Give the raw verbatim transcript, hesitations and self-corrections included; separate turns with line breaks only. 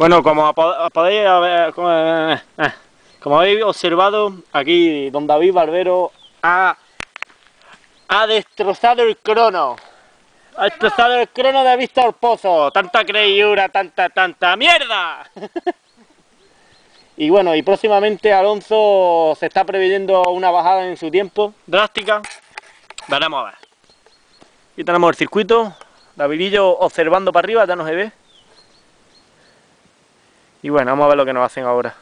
Bueno, como podéis haber, como, eh, eh, como habéis observado, aquí don David Barbero ha, ha destrozado el crono. Ha destrozado el crono de Víctor Pozo. Tanta creyura, tanta, tanta mierda. Y bueno, y próximamente Alonso se está previendo una bajada en su tiempo drástica. Veremos a ver. Aquí tenemos el circuito. Davidillo observando para arriba, ya no se ve. Y bueno, vamos a ver lo que nos hacen ahora.